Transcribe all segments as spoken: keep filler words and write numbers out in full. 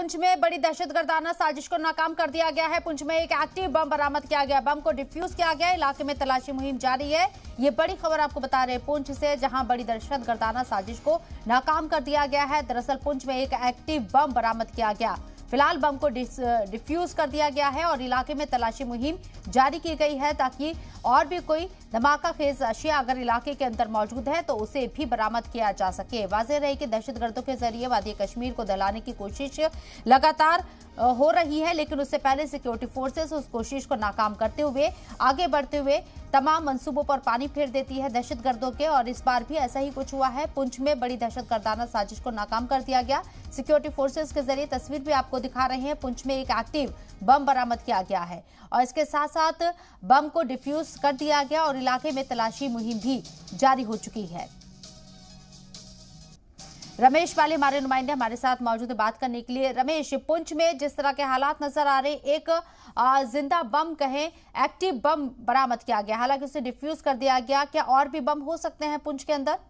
पुंछ में बड़ी दहशतगर्दाना साजिश को नाकाम कर दिया गया है। पुंछ में एक एक्टिव बम बरामद किया गया, बम को डिफ्यूज किया गया। इलाके में तलाशी मुहिम जारी है। ये बड़ी खबर आपको बता रहे हैं पुंछ से, जहां बड़ी दहशतगर्दाना साजिश को नाकाम कर दिया गया है। दरअसल पुंछ में एक एक्टिव बम बरामद किया गया। फिलहाल बम को डिफ्यूज कर दिया गया है और इलाके में तलाशी मुहिम जारी की गई है ताकि और भी कोई धमाका खेज अशिया अगर इलाके के अंदर मौजूद है तो उसे भी बरामद किया जा सके। वाज़ेह रहे कि दहशतगर्दों के जरिए वादी कश्मीर को दहलाने की कोशिश लगातार हो रही है, लेकिन उससे पहले सिक्योरिटी फोर्सेस उस कोशिश को नाकाम करते हुए आगे बढ़ते हुए तमाम मंसूबों पर पानी फेर देती है दहशतगर्दों के। और इस बार भी ऐसा ही कुछ हुआ है। पुंछ में बड़ी दहशतगर्दाना साजिश को नाकाम कर दिया गया। सिक्योरिटी फोर्सेस के जरिए तस्वीर भी आपको दिखा रहे हैं। पुंछ में एक एक्टिव बम बरामद किया गया है और इसके साथ साथ बम को डिफ्यूज कर दिया गया और इलाके में तलाशी मुहिम भी जारी हो चुकी है। रमेश वाले हमारे नुमाइंदे हमारे साथ मौजूद है बात करने के लिए। रमेश, पुंछ में जिस तरह के हालात नजर आ रहे, एक आ, जिंदा बम कहें एक्टिव बम बरामद किया गया, हालांकि उसे डिफ्यूज कर दिया गया। क्या और भी बम हो सकते हैं पुंछ के अंदर?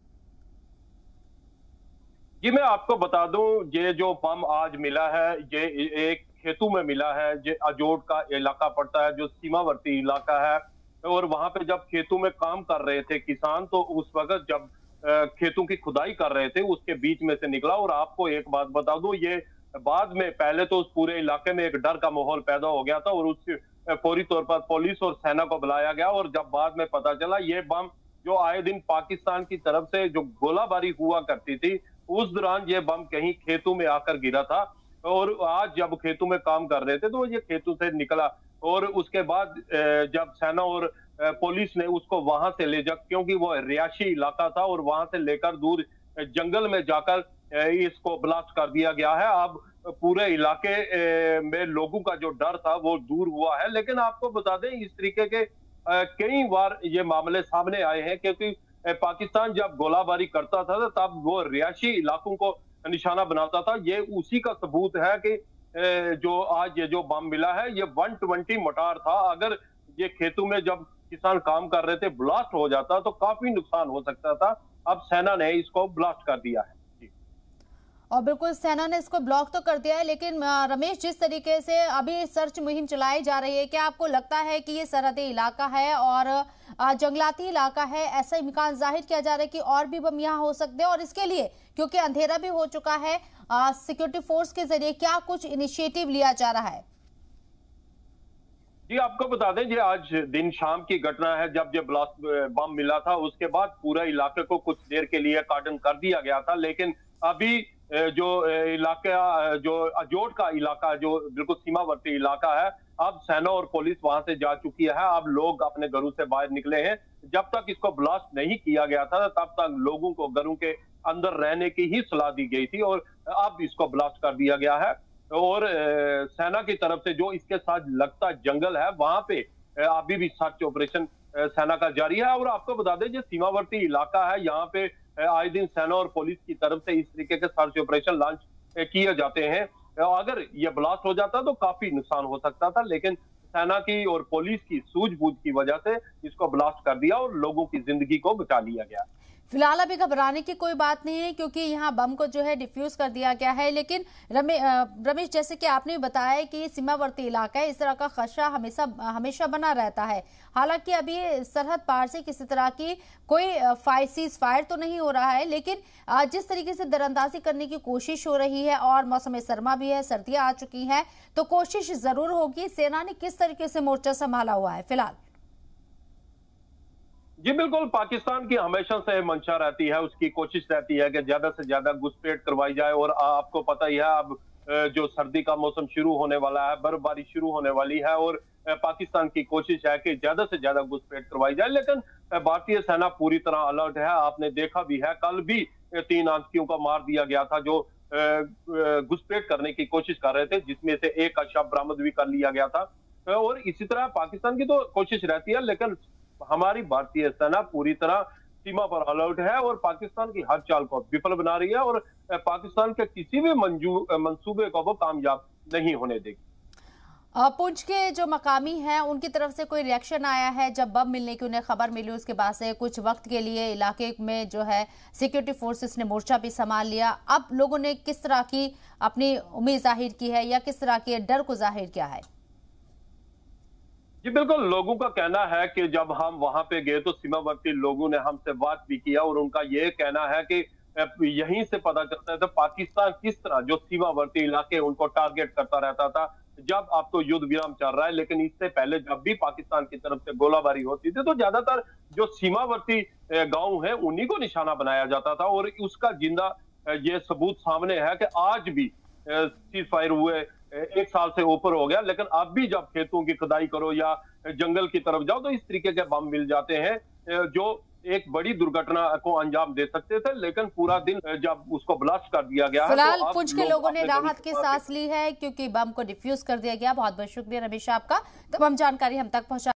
जी मैं आपको बता दूं, ये जो बम आज मिला है ये एक खेतों में मिला है। ये अजोट का इलाका पड़ता है, जो सीमावर्ती इलाका है। और वहां पे जब खेतों में काम कर रहे थे किसान, तो उस वक्त जब खेतों की खुदाई कर रहे थे उसके बीच में से निकला। और आपको एक बात बता दूं, ये बाद में पहले तो उस पूरे इलाके में एक डर का माहौल पैदा हो गया था और उस फौरी तौर पर पुलिस और सेना को बुलाया गया। और जब बाद में पता चला ये बम जो आए दिन पाकिस्तान की तरफ से जो गोलाबारी हुआ करती थी, उस दौरान ये बम कहीं खेतों में आकर गिरा था। और आज जब खेतों में काम कर रहे थे तो ये खेतों से निकला और उसके बाद जब सेना और पुलिस ने उसको वहां से ले जा, क्योंकि वो रिहायशी इलाका था, और वहां से लेकर दूर जंगल में जाकर इसको ब्लास्ट कर दिया गया है। अब पूरे इलाके में लोगों का जो डर था वो दूर हुआ है। लेकिन आपको बता दें, इस तरीके के कई बार ये मामले सामने आए हैं, क्योंकि पाकिस्तान जब गोलाबारी करता था तब वो रिहायशी इलाकों को निशाना बनाता था। ये उसी का सबूत है कि जो आज ये जो बम मिला है ये एक सौ बीस मोटार था। अगर ये खेतों में जब किसान काम कर रहे थे ब्लास्ट हो जाता तो काफी नुकसान हो सकता था। अब सेना ने इसको ब्लास्ट कर दिया है। और बिल्कुल सेना ने इसको ब्लॉक तो कर दिया है, लेकिन रमेश, जिस तरीके से अभी सर्च मुहिम चलाई जा रही है, क्या आपको लगता है कि ये सरहदी इलाका है और जंगलाती इलाका है? ऐसा इम्कान जाहिर किया जा रहा है कि और भी बम यहाँ हो सकते हैं और इसके लिए क्योंकि अंधेरा भी हो चुका है, सिक्योरिटी फोर्स के जरिए क्या कुछ इनिशिएटिव लिया जा रहा है? जी आपको बता दें, ये आज दिन शाम की घटना है जब ये ब्लास्ट बम मिला था। उसके बाद पूरा इलाके को कुछ देर के लिए कार्डन कर दिया गया था। लेकिन अभी जो इलाका जो अजोट का इलाका जो बिल्कुल सीमावर्ती इलाका है, अब सेना और पुलिस वहां से जा चुकी है। अब लोग अपने घरों से बाहर निकले हैं। जब तक इसको ब्लास्ट नहीं किया गया था तब तक लोगों को घरों के अंदर रहने की ही सलाह दी गई थी, और अब इसको ब्लास्ट कर दिया गया है। और सेना की तरफ से जो इसके साथ लगता जंगल है वहां पे अभी भी सर्च ऑपरेशन सेना का जारी है। और आपको बता दें, जो सीमावर्ती इलाका है यहाँ पे आए दिन सेना और पुलिस की तरफ से इस तरीके के सर्च ऑपरेशन लॉन्च किए जाते हैं। अगर ये ब्लास्ट हो जाता तो काफी नुकसान हो सकता था, लेकिन सेना की और पुलिस की सूझबूझ की वजह से इसको ब्लास्ट कर दिया और लोगों की जिंदगी को बचा लिया गया। फिलहाल अभी घबराने की कोई बात नहीं है क्योंकि यहाँ बम को जो है डिफ्यूज कर दिया गया है। लेकिन रमे, रमेश, जैसे कि आपने बताया कि सीमावर्ती इलाका है, इस तरह का खतरा हमेशा हमेशा बना रहता है। हालांकि अभी सरहद पार से किसी तरह की कोई फायर सीज फायर तो नहीं हो रहा है, लेकिन जिस तरीके से दरअंदाजी करने की कोशिश हो रही है और मौसम सरमा भी है, सर्दियां आ चुकी हैं, तो कोशिश जरूर होगी। सेना ने किस तरीके से मोर्चा संभाला हुआ है फिलहाल? जी बिल्कुल, पाकिस्तान की हमेशा से मंशा रहती है, उसकी कोशिश रहती है कि ज्यादा से ज्यादा घुसपैठ करवाई जाए। और आपको पता ही है, अब जो सर्दी का मौसम शुरू होने वाला है, बर्फबारी शुरू होने वाली है, और पाकिस्तान की कोशिश है कि ज्यादा से ज्यादा घुसपैठ करवाई जाए। लेकिन भारतीय सेना पूरी तरह अलर्ट है। आपने देखा भी है, कल भी तीन आतंकियों को मार दिया गया था जो घुसपैठ करने की कोशिश कर रहे थे, जिसमें से एक का शव बरामद भी कर लिया गया था। और इसी तरह पाकिस्तान की तो कोशिश रहती है, लेकिन हमारी भारतीय सेना पूरी तरह सीमा पर अलर्ट है और पाकिस्तान की हर चाल को विफल बना रही है और पाकिस्तान के किसी भी मंजूर मंसूबे को वो कामयाब नहीं होने देगी। अ, पुंछ के जो मकामी हैं उनकी तरफ से कोई रिएक्शन आया है? जब बम मिलने की उन्हें खबर मिली उसके बाद से कुछ वक्त के लिए इलाके में जो है सिक्योरिटी फोर्सेस ने मोर्चा भी संभाल लिया। अब लोगों ने किस तरह की अपनी उम्मीद जाहिर की है या किस तरह के डर को जाहिर किया है? जी बिल्कुल, लोगों का कहना है कि जब हम वहां पे गए तो सीमावर्ती लोगों ने हमसे बात भी किया और उनका ये कहना है कि अ, यहीं से पता चलता है तो पाकिस्तान किस तरह जो सीमावर्ती इलाके उनको टारगेट करता रहता था। जब अब तो युद्ध विराम चल रहा है, लेकिन इससे पहले जब भी पाकिस्तान की तरफ से गोलाबारी होती थी तो ज्यादातर जो सीमावर्ती गांव है उन्हीं को निशाना बनाया जाता था। और उसका जिंदा अ, ये सबूत सामने है कि आज भी सीज फायर हुए एक साल से ऊपर हो गया, लेकिन अब भी जब खेतों की खुदाई करो या जंगल की तरफ जाओ तो इस तरीके के बम मिल जाते हैं जो एक बड़ी दुर्घटना को अंजाम दे सकते थे। लेकिन पूरा दिन जब उसको ब्लास्ट कर दिया गया है, फिलहाल तो पुंछ के लोगों ने राहत की सांस ली है क्योंकि बम को डिफ्यूज कर दिया गया। बहुत बहुत शुक्रिया रमेश आपका, तमाम जानकारी हम तक पहुंचा